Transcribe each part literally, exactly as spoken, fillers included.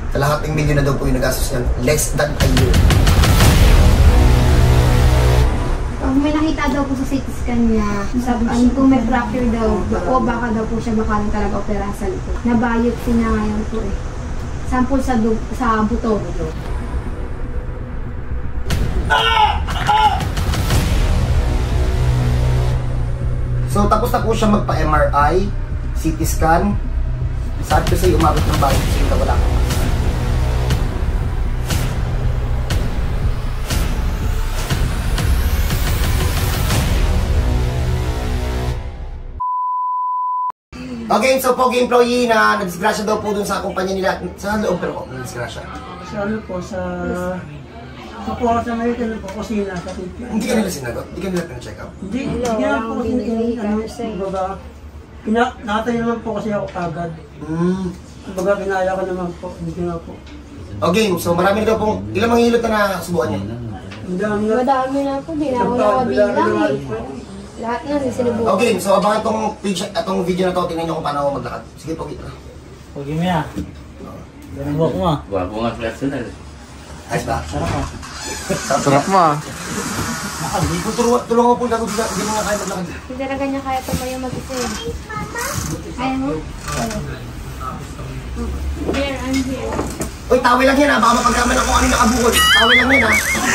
Kalahating milyon na daw po yung nagastos niyan. Less than a year. Pag may nakita daw po sa C T scan niya, sabi ano po may fracture daw, o baka daw po siya baka talaga operasan po. Na-biopsy na ngayon po eh. Sample sa, sa buto. So, tapos na po siya magpa-M R I, C T scan. Sabi ko sa'yo, umabot ng bagay kasi na wala kang makita. Okay, so pogi employee na nadisgrasya daw po dun sa kumpanya nila. Sa loob pero po, nadisgrasya. Sa ano po, sa... Sa po sa American po, kusina, sa titi. Hindi ka nila sinagot? Hindi ka nila pina-check up? Hindi, hindi na po kasi ano, baga, nakatayo naman po kasi ako agad. Hmm. Baga, kinaya ko naman po, hindi na po. Okay, so marami daw pong, ilang mga hilot na nasubukan niyo? Madami na. Madami na po, di na ako nakabilang eh. Lahat na sinubukan. Okay, so abangan itong, itong video na to, tingnan nyo kung paano ako maglakad. Sige, pogi. Pogi mo yan. Ganun mo ako nga. Wapo nga personal. Ayos ba? Sarap ka. Sarap mo ah. Hindi ko tulungan po lagot sila, hindi mo nga kaya maglakad. Hindi talaga niya kaya tumayo mag-isa eh. Kaya mo? Here, I'm here. Uy, tawil lang yan ha, baka mapagkaman ako ano nakabukol. Tawil lang yan ha.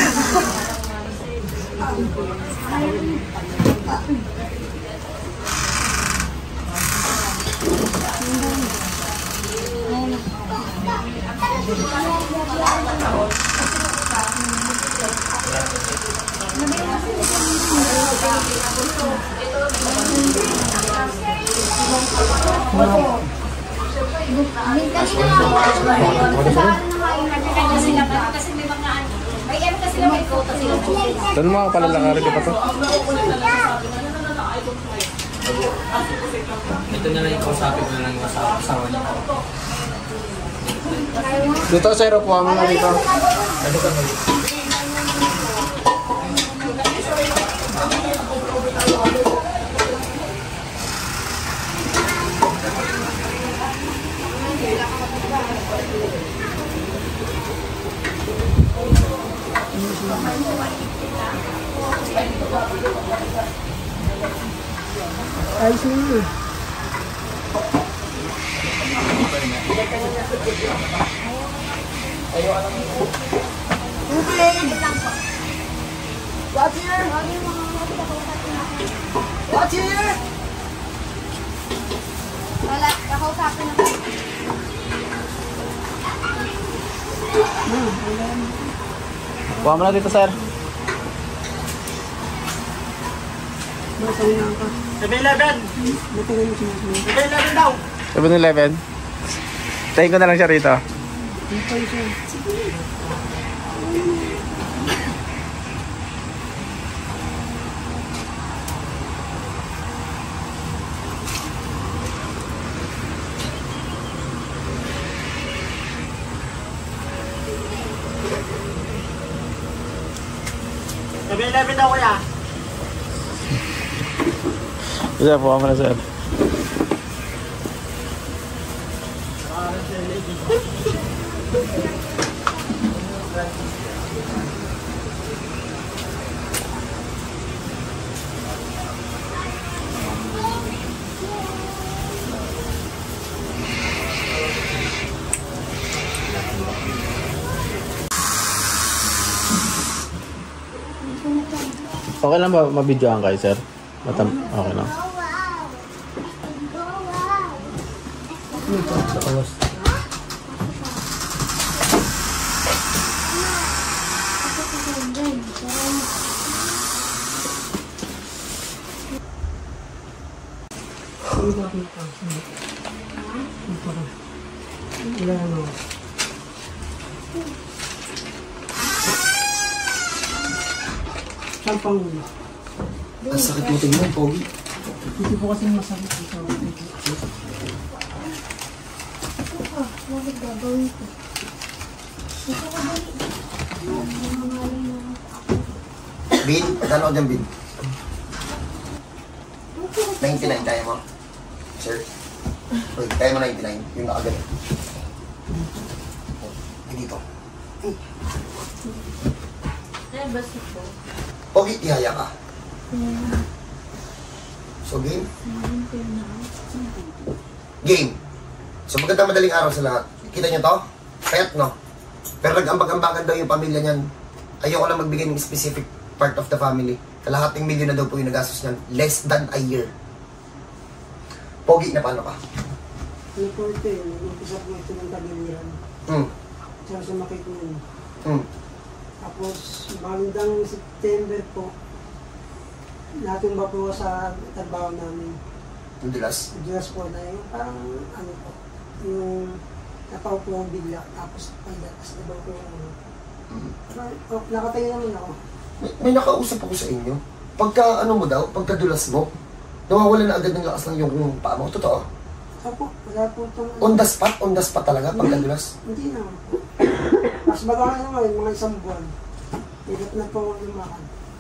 Saan mga palalakarin ka pa to? Ito na lang yung kausapin ko na lang yung asawa niya. Dito, sir, upuha mo na dito. Ano ka mo? Ayos na yun. Watch here! Watch here! Wala, kakausapin ako. Upuha mo na dito, sir. Masaya ka. seven eleven! Matagal mo sinasabi. seven eleven daw! seven eleven. Tayin ko na lang siya rito. Hindi pa yun siya. seven eleven daw kuya! Sir, upuha mo na, sir. Okay lang ba mabidyoan kayo, sir? Matam okay lang. Sa kawas. Wala na. Sampang muna. Ang sakit mo tingnan, pogi. Hindi po kasi masakit dito. Ah, bakit gagawin ko? Ito ko dali. Bin, magkano ko dyan, Bin? ninety-nine, kaya mo? Sir? Uy, kaya mo ninety-nine? Yung nakagalit. dito. Eh, basta po. Pogi, tihaya ka. So, game? Game. So, magandang madaling araw sa lahat. Kita nyo to? Payat, no? Pero nag-ambag-ambagan daw yung pamilya niyan. Ayoko lang magbigay ng specific part of the family. Kalahating milyon na daw po yung nagastos niyan. Less than a year. Pogi, na paano ka? Ano po ito yun? Nag-umpisa po ito ng tagiliran. Hmm. Tsaka sumakit mo yun. Hmm. Tapos, magandang September po, natumba po sa trabaho namin. Yung dulas. Diyos po na yung parang ano po, yung napaupo ang bigla, tapos ay datas na ba po yung ano. Hmm. Oh, nakatayo naman ako. May, may nakausap ako sa inyo. Pagka ano mo daw, pagka dulas mo, nawawala na agad ng lakas ng yung paa mo. Totoo. Opo, wala po itong... On the spot, on the spot talaga, pagka dulas. Hindi naman po. Mas baga na ngayon, mga isang buwan. Hirap na po ako lumakad.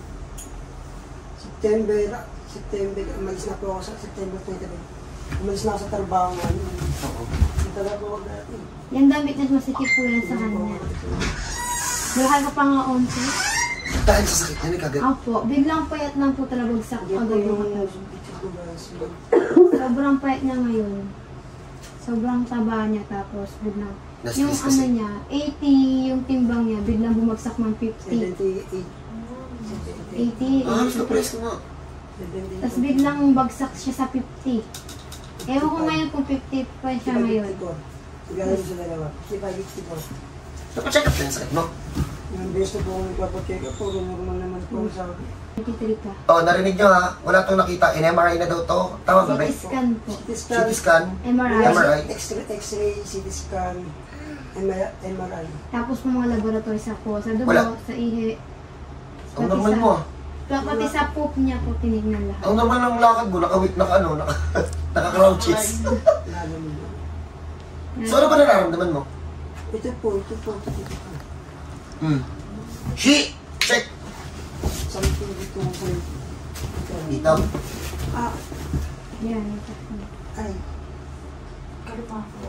September, September, umalis na po ako sa September twenty-three. Umalis na ako sa trabaho ngayon. Oo. Nagtala po ako dati. Yung damit na masikip po yan sa kanya. Mahal ko pa nga onti. Dahil sa sakit niya, kagad. Opo, biglang payat lang po talaga bagsak Hindi po agad yung yung katawan. picture ko ba? Sobrang payat niya ngayon. Sobrang taba niya tapos biglang Nas- yung nas- ano kasi- niya, eighty yung timbang niya, biglang bumagsak ng fifty. seventy-eight. eighty. Ah, surprise ko nga. seventy-eight. Tapos biglang bagsak siya sa fifty. Ewan ko ngayon kung fifty pa siya ngayon. Sigara mo sa dalawa. fifty-five, fifty-four. Napacheck up din sa sakit mo. Yung besto po kung nagpapacheck up po, normal naman po sa akin. twenty-three ka. Oh, narinig nyo ha, wala tong nakita. In M R I na daw to. Tama ba, C T Bre? scan po. C T scan, C T scan. M R I. M R I. X-ray, X-ray, C T scan, M R I. Tapos po mga laboratory sa po, sa dugo, Wala. sa ihi. Ang normal mo ah. Pati sa poop niya po tinignan lahat. Ang normal ng lakad mo, naka-wit, naka ano, naka, naka-crouches. Lalo mo na. So ano ba nararamdaman mo? Ito po, ito po, ito po. Hmm. Shi! Check! Something dito po. Dito. Ah, Yan. ay. Kalipang ako.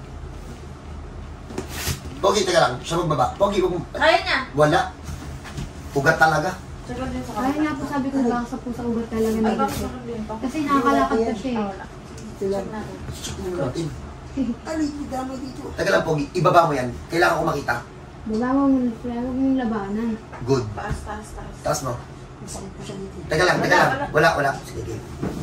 Pogi, teka lang. Siya magbaba. Pogi, huwag mo. Kaya niya. Wala. Ugat talaga. Tsaka din sa Kaya nga po sabi ko baka sa po sa ugat talaga Ay, na bakit dito. sa din pa? Kasi nakakalakad pa siya Ah, eh. wala. Ito lang. Check natin. Check mo natin. Alay, dami dito. Teka lang, Pogi. Ibaba mo yan. Kailangan ko makita. Diba mo, huwag mong labanan. Good. Taas, taas, taas. Taas mo. Masakit po siya dito. Teka lang, teka lang. Wala, wala. Sige, game.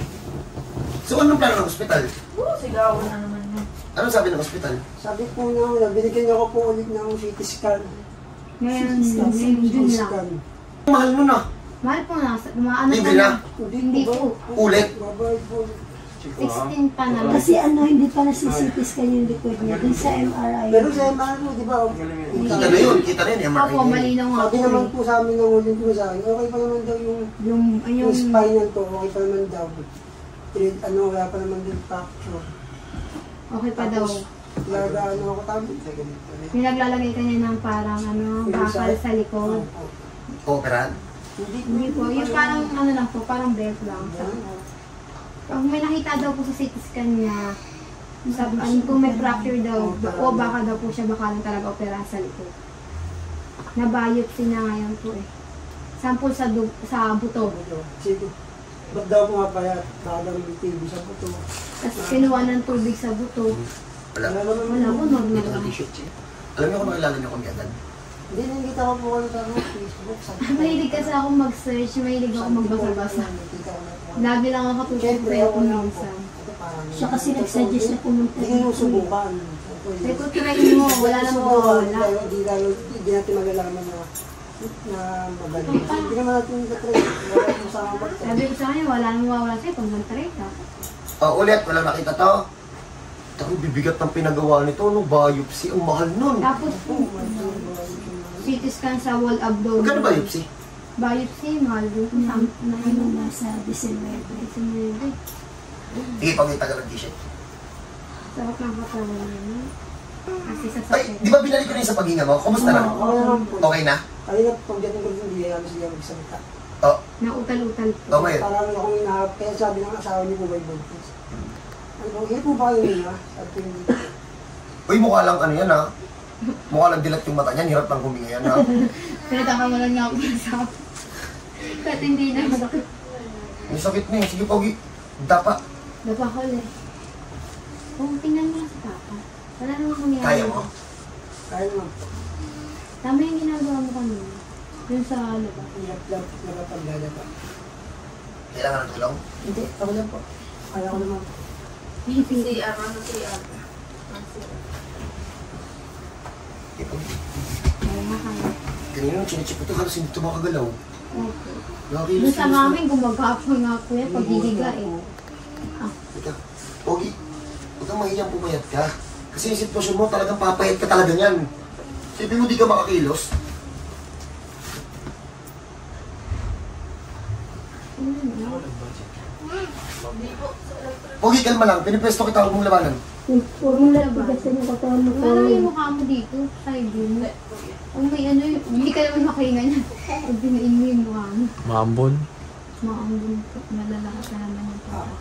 So, anong plano ng ospital? Woo, sigawan na naman yun. Anong sabi ng ospital? Sabi po na una, binigyan niyo ako po ulit ng C T scan. Ngayon, C T scan, ngayon, C T June lang. scan. Mahal mo na. Mahal po na, maano Libre po na? na. Hindi po. Ulit? Babayad po. sixteen pa na lang. Kasi ano, hindi pa nasi-C T scan yung record niya dun sa M R I. Pero sa M R I, di ba? Kita na yun. Kita na yun. M R I Opo, na yun. malinaw nga Sabi po naman eh. po sa amin ng ulit po sa akin, okay pa naman daw yung, Yung, yung yung, spinal ko, okay pa naman daw. Trade, ano, wala pa naman din fracture. okay pa daw. Laga, ano ako tabi. Yung naglalagay ka niya ng parang ano, bakal sa likod. Operahan? Hindi po. Hindi po, yung parang ano lang po, parang belt lang. Pag may nakita daw po sa C T scan niya, sabi, ano, kung may fracture daw, o baka daw po siya baka lang talaga opera sa likod. Nabiopsy na ngayon po eh. Sample sa, dug sa buto. Sige. Ba't daw pumapayat? Baka daw may T V sa buto. Tapos kinuha ng tubig sa buto. Wala. Wala naman. Wala po, normal Dito sa lang. t-shirt siya. Alam niyo kung nakilala niyo kung agad? Hindi, nakikita ko po kayo sa ano, Facebook. Sabi ko, Mahilig kasi ako mag-search, mahilig ako magbasa-basa. nakikita ko na po. Lagi lang ako tutupin Siyempre, ko ako lang po. minsan. Ito parang- Siya kasi nag-suggest na pumunta Hindi ko subukan. Sabi ko, try mo, wala namang mawawala. Hindi lalo, hindi natin malalaman na na magaling. Hindi naman natin na-try. Wala yung sa mga pagkakas. Sabi ko sa kanya, wala namang mawawala sa'yo pag mag-try ka. Oh, ulit. Walang nakita to. Ako, bibigat ng pinagawa nito. Ano, biopsy. Ang mahal nun. Tapos po, C T scan sa wall abdomen. Magkano biopsy? Biopsy, mahal din po. Sam- na Ano nasa December. Sinabi. Sige, pangita ka ng t-shirt. Sarap ng katawan niya. Kasi sa Ay, sakit. di ba binalik ko na yung sa paghinga mo? Kumusta na? Ako naman po. Okay na? Kanina, pagdating ko rin, hindi halos hindi ako magsalita. Oh, Nautal-utal po. oh ngayon. Parang ako hinahap. Kaya sabi ng asawa niyo po, may buntis. Ano po, hindi po ba yun ha? Sabi ko hindi. Uy, mukha lang ano yan ha. Mukha lang dilat yung mata niyan, hirap lang huminga yan ha. Pinatakamulan nga ako sa kahit hindi na masakit. May sakit na eh. Sige, Pogi. Dapa. Dapa ko ulit. Kung tingnan mo lang sa papa, wala namang mangyayari. Kaya mo? Kaya naman po. Tama yung ginagawa mo kanina. Yun sa ano ba? Hirap lang nakapagdala pa. Kailangan ng tulong? Hindi, ako lang po. Kaya ko naman. C R, ano C R? Sige, Pogi. Kaya nga kaya. Kanina nung chinecheck ko ito, halos hindi ito makagalaw. Okay. Nakakilos. Doon sa mami, gumagapon nga po yan pag hihiga eh. Teka, Pogi, huwag kang mahiyang pumayat ka. Kasi yung sitwasyon mo, talagang papayat ka talaga niyan. Sabi mo di ka makakilos. Pogi, kalma lang. Pinipwesto kita, huwag mong labanan. Huwag mo lang tigasan yung katawan mo. Wala lang yung mukha mo dito, side mo. Kung may ano, hindi ka naman makahinga niya. Pag dinain mo yung mukha mo. Maambon. Maambun po, malalakas na naman yung papa.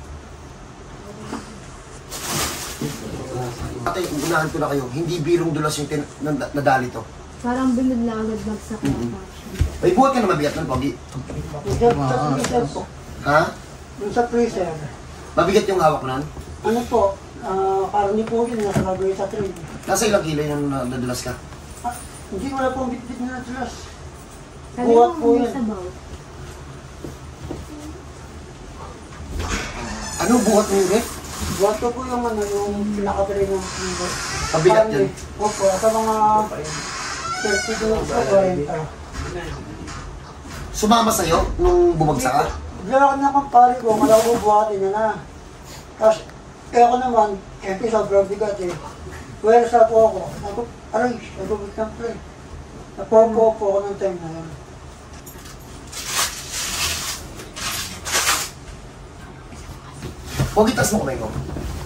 Ate, unahan ko na kayo. Hindi birong dulas yung tin- nad- nadali to. Parang binod na agad bagsak na Mhm. pa. May buhat ka na mabigat nun, Pogi. Yung sa, sa freezer po. Ha? Yung sa freezer. Mabigat yung hawak nun? Ano po, ah, parang niyo po yun, nasa lagay sa train. Nasa ilang kilo yung uh, nadulas ka? Ah, hindi wala pong bitbit na natulas. Sabi Buhat mo, po may yan. sabaw. Ano buhat mo yun eh? Buhat ko po yung ano, yung pinaka-train ng freezer. Mabigat yun. Opo, sa mga thirty dollars o forty. Sumama sa'yo nung bumagsak ka? Bigla na akong pari ko, kala ko buhatin na na. Tapos, kaya ako naman, kaya sobrang bigat eh. Well, sa po ako, ako, aray, nagubit ng play. Napopo po ako ng time na yun. Pogi, taas mo kamay ko.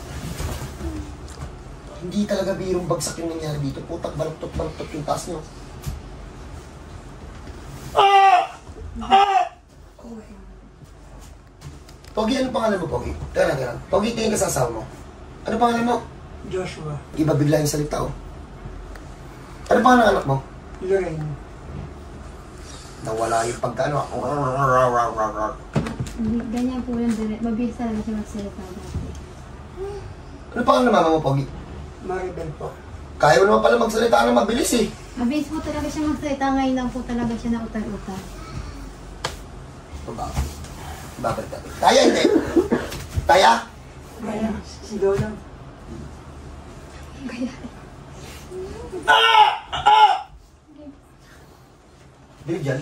Hindi talaga birong bagsak yung nangyari dito. Putak, baluktot-baluktot yung taas nyo. Pogi, ano pangalan mo, Pogi? Teka lang, teka lang. Pogi, tingin ka sa asawa mo. Ano pangalan mo? Joshua, Iba bigla yung salita, oh. Ano pangalan ng anak mo? Lorraine, Nawala yung pagkano. Hindi, ganyan po yung direct. Mabilis talaga siya magsalita dati. Ano pangalan ng mama mo, Pogi? Maribel po. Kaya mo naman pala magsalita ng mabilis, eh. Mabilis po talaga siya magsalita. Ngayon lang po talaga siya na utal-utal. Bababa. Babalik natin. Kaya, hindi. Kaya? Kaya, sigaw lang. Bilig yan.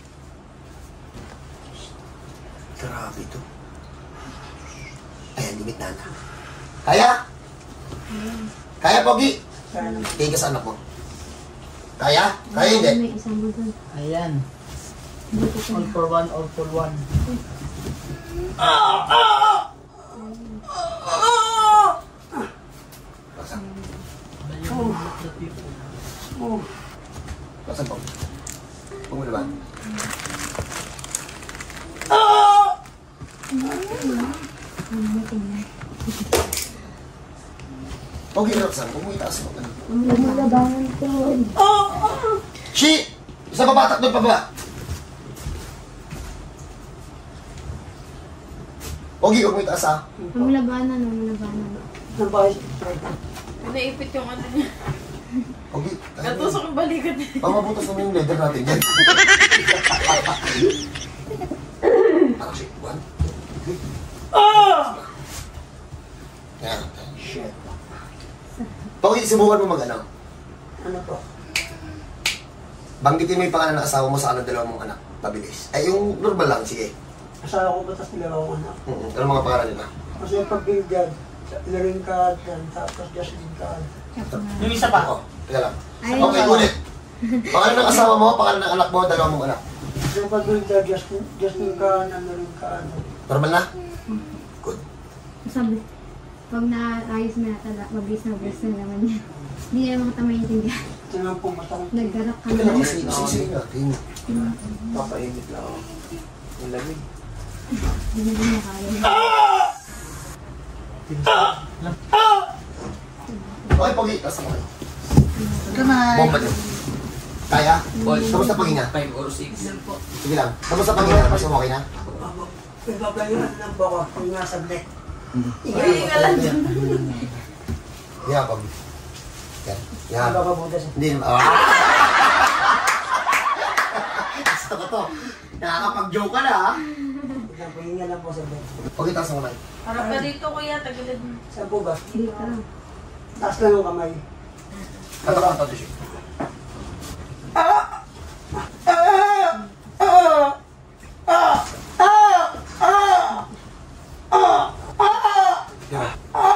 Grabe ito. Ayan, limit na na. Kaya? Kaya, Pogi? Kaya naman. Tingin ka sa anak mo. Kaya? Kaya hindi? May isang bulton. Ayan. Hindi ko po All for one, all for one. Baksan. Oh, Baksan, Pogi. Huwag mo naman. Ano tingnan. Pogi, Roxanne. Huwag mo itaas mo. Lumalabangan ko. Shi! Isa pa batak doon pa ba? Pogi, huwag mo itaas, ha? Mamulabanan, mamulabanan. nang bahay. Naipit yung ano niya. Pogi, Natusok yung balikat niya. pamabutas naman yung leather natin dyan. Parang shit. One, two, three. Yan. Shit. Pogi, subukan mo mag-ano. Ano po? Banggitin mo yung pangalan ng asawa mo sa ano dalawa mong anak. Pabilis. Ay, yung normal lang, sige. Asawa ko ba tas nila ako anak? Mm -hmm. Ano mga pangalan nila? Kasi pag bilgad, Lorraine ka dyan, tapos Jasmine ka. Yung isa pa. Oo, teka lang. Ay, Okay, ulit. Pangalan ng asawa mo, pangalan ng anak mo, dalawa mong anak. So pag bilgad, Jasmine, Jasmine ka, Lorraine ka, ano. Normal na? Good. Sabi, pag naayos na talaga, mabilis na mabilis na naman yan. Hindi niya naman kita maintindihan. Tingnan po matang. Naggarak ka Teka lang, na. kasi kasi natin. Papainit lang ako. Ang lamig. Hindi mo na kaya. Okay, Pogi, taas mo kayo. Bomba din. Kaya? Kamusta paghinga? five or six. Sige lang. Kamusta paghinga? Mas okay na? Nagpapahinga lang po ako. Yung nasa black. Hihinga lang dyan. Yeah, pag. Yan. Yan. Baka butas. Hindi naman. Ah! Gusto ko to. Nakakapag-joke ka na, ha? Nagpapahinga lang po sa black. Okay, taas ang kamay. Harap ka dito kuya, tagilid mo. Saan po ba? Dito. Taas lang yung kamay. Katakang tato siya. Yan.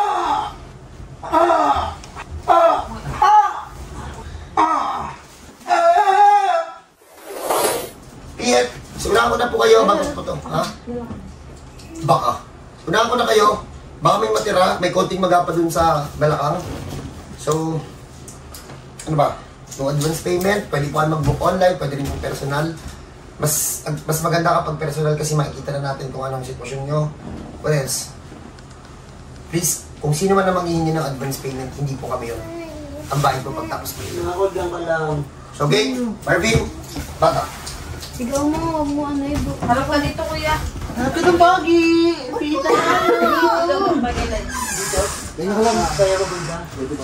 Piet, sunahan ko na po kayo. Bago po to. Ha? Baka. Sunahan ko na kayo. Baka may matira. May konting magapa dun sa balakang. So, ano ba? Yung advance payment, pwede po kayo mag-book online, pwede rin po personal. Mas mas maganda kapag personal kasi makikita na natin kung anong sitwasyon nyo. What else? Please, kung sino man na manghihingi ng advance payment, hindi po kami yun. Ang bahay po pagtapos po yun. Nakakod lang ka lang. So, okay, Marvin, bata. Sigaw mo, huwag mo ano eh. bu- Harap ka dito kuya. Ito ng bagi! Pita! Dito lang pagilid. Ganyan ka lang. Kaya ko ba?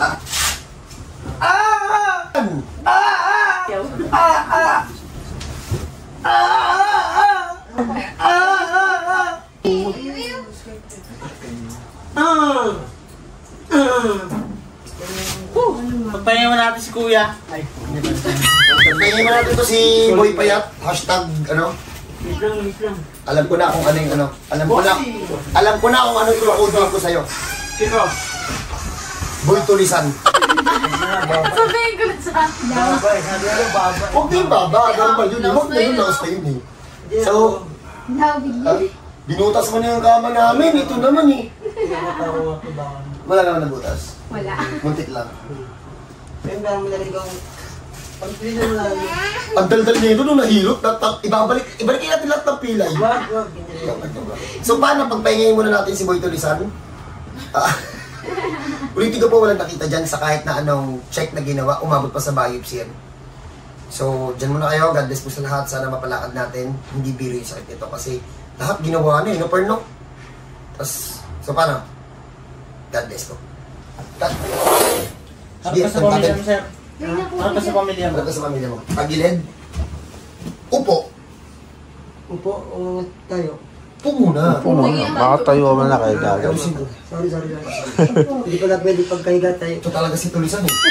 Pagpahinga mo natin si Kuya. Ay, Pagpahingin mo natin to si Boy Payat, hashtag, ano, Wait lang, wait lang. alam ko na kung ano yung ano, alam ko na, alam ko na kung ano yung code ko sa'yo. Sino? Boy Tulisan. Sabihin ko na sa Babay. Sabi ko, babay. Huwag din baba, ganun pa yun eh, huwag na yun, lakas pa yun eh. So, Daw, bigli. ah, binutas mo na yung kama namin, ito naman eh. Nakatawa ko ba? Wala naman nabutas, Wala. muntik lang. Pero parang naligaw. Pag pili mo lang. Ang daldal niya ito nung nahilot, nat- nat- ibabalik, ibalikin natin lahat ng pilay. Wag, wag. Ginili. So paano, pagpahingin muna natin si Boy Tulisan? Ah, ulitin ko po, walang nakita dyan sa kahit na anong check na ginawa, umabot pa sa biopsy yan. So, dyan muna kayo, God bless po sa lahat, sana mapalakad natin, hindi biro yung sakit nito kasi lahat ginawa na eh, no Perno? Tapos, so paano? God bless po. God harap ka sa pamilya mo, sir. Ay, naku, Harap ka sa pamilya mo. Harap ka sa pamilya mo. Pagilid. Upo. Upo, o tayo. Upo muna. Upo muna. Baka tayo mo na kayo gagawin. Ayusin ko. Sorry, sorry, sorry. Hindi pala pwede pagkahiga tayo. Ito talaga si Tulisan eh.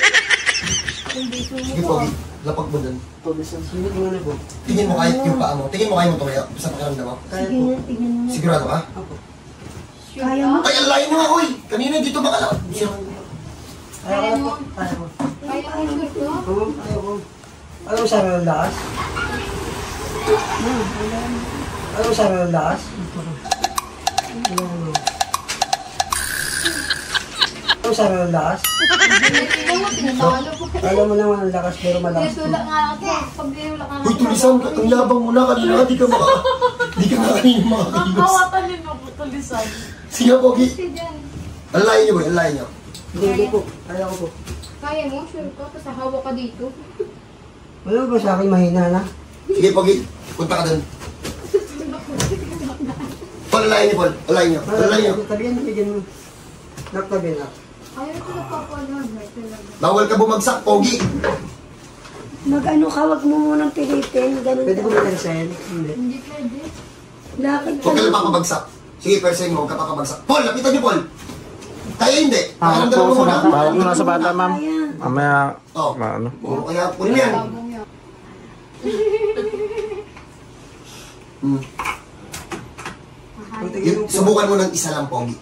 Sige po, lapag mo dun. Tulisan. Hindi ko na po. Tingin mo kahit yung paa mo. Tingin mo kaya mo tumayo sa pakiramdam mo. Kaya Sige po. na, tingnan mo na. Sigurado ka? Kaya mo? Ay, ang layo mo nga, uy! Kanina dito makalakad. Kaya ko po. Kaya ko. Kaya ang gusto. Oo, kaya ko. Ano mo sabi ng lakas? Ano mo sabi ng lakas? Ano mo sabi ng lakas? Tingnan mo, tinatawalo ko. Alam mo naman ang lakas pero malakas. Tinatulak nga ako. Pag tinulak nga ako. Uy, Tulisan, ang labang mo na. Kanina di ka maka... Di ka na kanina makakilos. Kawatan mo po tulisan. Sige, Pogi. Kasi dyan. Ang layo niyo, boy. Ang layo niyo. Hindi, hindi po. Kaya ko po. Kaya mo, sure ka. Tapos hawa ka dito. Wala ba sa akin mahina na? Sige, Pogi. Punta ka dun. Paul, ang layo niyo, Paul. Ang layo niyo. Ang layo niyo. Tabihan mo, bigyan mo. Naktabi na. Ayaw ko napapanood. May talaga. Bawal ka bumagsak, Pogi. Mag-ano ka, wag mo munang pilitin. Ganun Pwede ko ka. ba resign? Hindi. Hindi pwede. Lakad ka. Huwag ka lang papabagsak. Sige, persen mo. Huwag ka papabagsak. Paul, lapitan niyo, Paul. Kaya hindi. Hawak Pakiramdam po mo sa muna. bata. Hawak mo na sa bata, ma'am. Kaya. Mamaya, Oh. maano. Oo, kaya po yan. Babong yun. Hmm. Kung tigil mo po. Subukan mo ng isa lang, Pogi.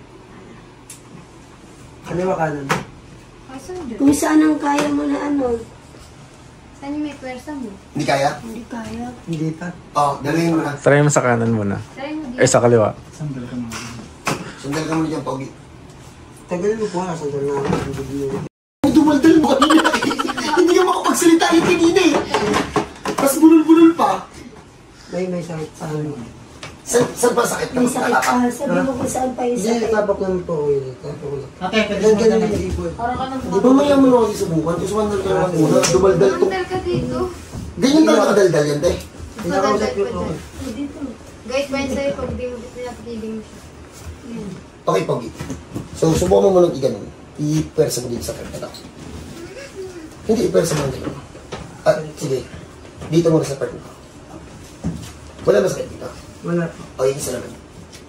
Kaliwa kanan. Ay, saan dyan? Kung saan ang kaya mo na ano, Saan yung may pwersa mo? Hindi kaya? hindi kaya. Hindi pa. Oo, dalhin mo na. Try mo sa kanan muna. Try mo dito. Eh, sa kaliwa. Sandal ka mga. Sandal ka muna dyan, Pogi. Tagalin mo po ha. Sandal na ako. Ay, dumaldal mo kanina eh. Hindi ka makapagsalita yung kanina eh. Tapos bulol-bulol pa. May may sakit sa ano. Saan, saan pa sakit ka? May sakit Tala pa? pa. Sabi mo kung saan pa yung Hindi, sakit. tabak lang po. eh. Tabak lang. Okay, pwede Ganyan mo ganyan na. yung ipon. Parang ka nang Di ba maya mo na kasi subukan? Kasi mandal ka lang muna. Dumaldal to. Mandal ka dito. Ganyan talaga kadaldal yan, te. Pinakausap ko po. Eh, dito. Guys, bayan sa'yo pag di mo pinatigiling mo siya. Yan. Okay, Pogi. So, subukan mo muna i-ganon. I-pwersa mo dito sa part na to. Hindi, i-pwersa mo dito. Ah, sige. Dito muna sa part na to. Wala na sakit dito. Wala po. O, yung isa naman.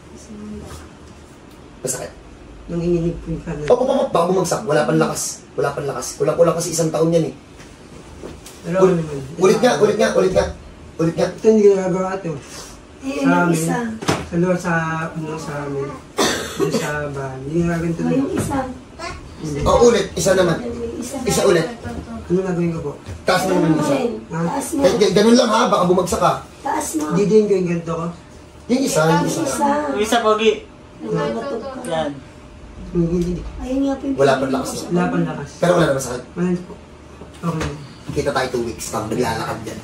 Masakit. Nanginginig po yung kanan. Opo, opo, baka bumagsak. Wala pang lakas. Wala pang lakas. Kulang-kulang kasi isang taon yan eh. Alam Ul- naman. ulit nga, ulit nga, ulit nga. Ulit nga. Ito hindi ginagawa ito. Eh, Sa yung amin. isa. Sa luwa sa, ano, sa amin. Doon sa bahay. Hindi ginagawa ito. O, yung isa. O, ulit. Isa naman. Yung isa. Isa ulit. Ano gagawin ko po? Taas mo naman isa. Taas mo. G- g- ganun lang ha, baka bumagsak ka. Taas mo. Hindi din ko yung ganito ko. Yung isa, yung isa. Isa. Yung isa, Pogi. Nangangatog ka. Yan. Nanginginig. Ayun nga po yung Wala pang lakas. Wala pang lakas. Pero wala naman sakit. Wala po. Okay. Kita tayo two weeks. Pag naglalakad dyan.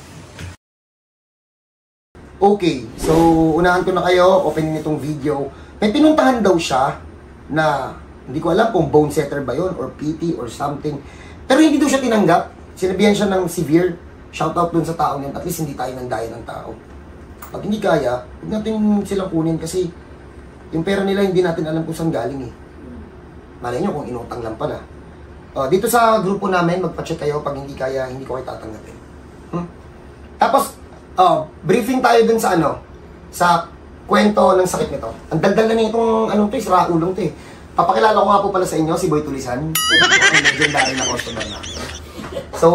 Okay, so unahan ko na kayo, opening nitong video. May pinuntahan daw siya na hindi ko alam kung bone setter ba yun or P T or something. Pero hindi daw siya tinanggap. Sinabihan siya ng severe. Shoutout dun sa taong yun. At least hindi tayo nang daya ng tao. Pag hindi kaya, huwag natin silang kunin kasi yung pera nila hindi natin alam kung saan galing eh. Malay nyo kung inutang lang pala. Uh, dito sa grupo namin, magpa-check kayo. Pag hindi kaya, hindi ko kayo tatanggapin. Hmm? Tapos, uh, briefing tayo dun sa ano, sa kwento ng sakit nito. Ang daldal na nitong anong to, sira ulong to eh. Papakilala ko nga po pala sa inyo, si Boy Tulisan. Ang legendary na customer na. So,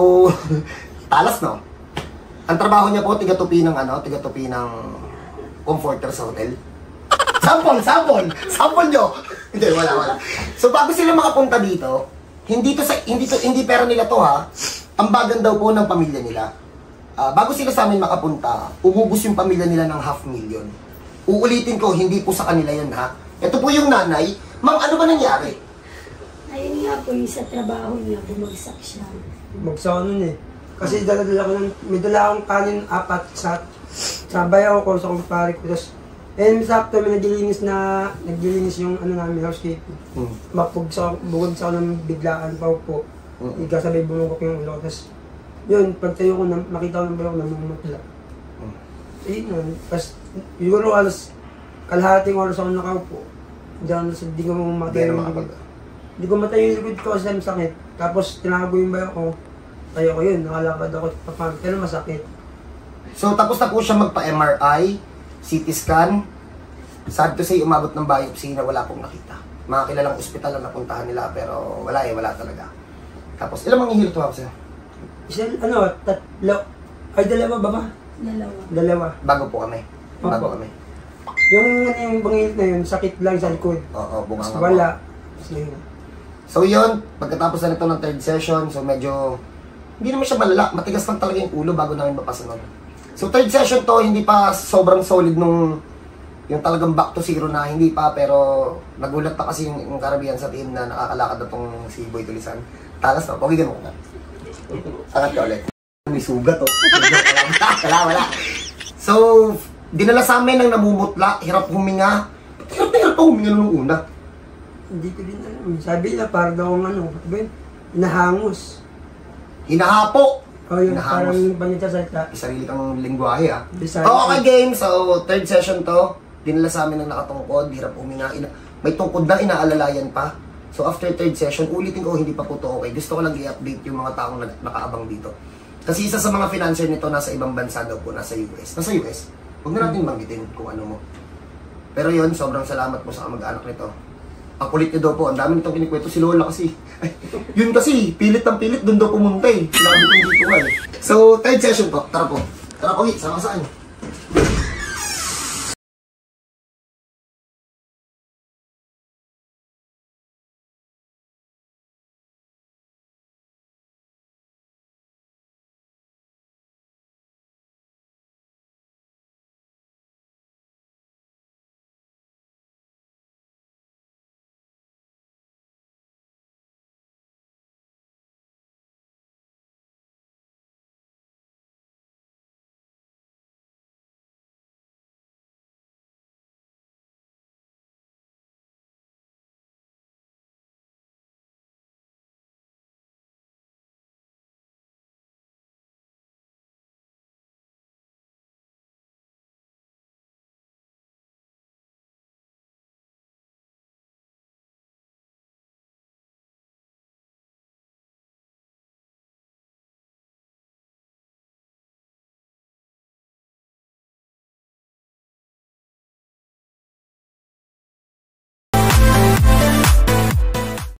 talas no? Ang trabaho niya po, tiga-tupi ng ano, tiga-tupi ng comforter sa hotel. Sample, sample! Sample nyo! Hindi, wala, wala. So, bago sila makapunta dito, hindi to sa, hindi to, hindi pera nila to ha. Ang bagan daw po ng pamilya nila. Ah, bago sila sa amin makapunta, umubos yung pamilya nila ng half million. Uulitin ko, hindi po sa kanila yun ha. Ito po yung nanay. Ma'am, ano ba nangyari? Ayun nga po yung sa trabaho niya, bumagsak siya. Magsawa nun eh. Kasi dala-dala ko ng, may dala akong kanin apat sa sa bayaw ko sa kumpare ko. Tapos, eh, sakto may naglilinis na, naglilinis yung ano namin, housekeeping. Hmm. Mapag sa, bugod sa ako ng biglaan pa po. Hmm. Ikasabay bumungkok yung ulo. Tapos, yun, pagtayo ko, na, makita ko ng bayaw, namumutla. Hmm. Eh, yun. Tapos, siguro alas, kalahating oras ako nakaupo. Diyan, hindi ko Hindi matayo na yung makapag... likod. Hindi ko matayo yung likod ko kasi ang sakit. Tapos, tinago yung bayaw ko. Tayo ko yun, nakalakad ako papang, pero masakit. So, tapos na po siya magpa-M R I, C T scan. Sad to say, umabot ng biopsy na wala pong nakita. Mga kilalang ospital ang napuntahan nila, pero wala eh, wala talaga. Tapos, ilang manghihilot tumawag sa'yo? Isa, ano, tatlo, ay dalawa ba ba? Dalawa. Dalawa. Bago po kami. Bago Opo. kami. Yung ano yung bangit na yun, sakit lang sa likod. Oo, bunga nga po. Wala. So, yun. So yun, pagkatapos na nito ng third session, so medyo, hindi naman siya malala, matigas lang talaga yung ulo bago namin mapasunod. So third session to, hindi pa sobrang solid nung, yung talagang back to zero na, hindi pa, pero nagulat pa kasi yung, yung karabihan sa team na nakakalakad na tong si Boy Tulisan. Talas na, okay ganun ka na. Angat ka ulit. May sugat oh. Wala, wala, wala. So, dinala sa amin ng namumutla, hirap huminga. Hirap na hirap pa huminga nung una. Hindi ko din alam. Sabi niya, parang daw ang ano, ba yun? Nahangos. Hinahapo. O yun, Nahangos. parang panita sa ita. May sarili kang lingwahe ah. Bisaya. Oh, okay game. So, third session to. Dinala sa amin ng nakatungkod, hirap huminga. Ina may tungkod na, inaalalayan pa. So, after third session, ulitin ko, hindi pa po to okay. Gusto ko lang i-update yung mga taong nag- nakaabang dito. Kasi isa sa mga financier nito nasa ibang bansa daw po, nasa U S. Nasa U S. Huwag na natin banggitin kung ano mo. Pero yun, sobrang salamat po sa kamag-anak nito. Ang kulit niya daw po, ang dami nitong kinikwento si Lola kasi. Ay, yun kasi, pilit ng pilit, doon daw pumunta eh. Sinabi ko dito nga eh. So, third session po, tara po. Tara po, hit, sama saan.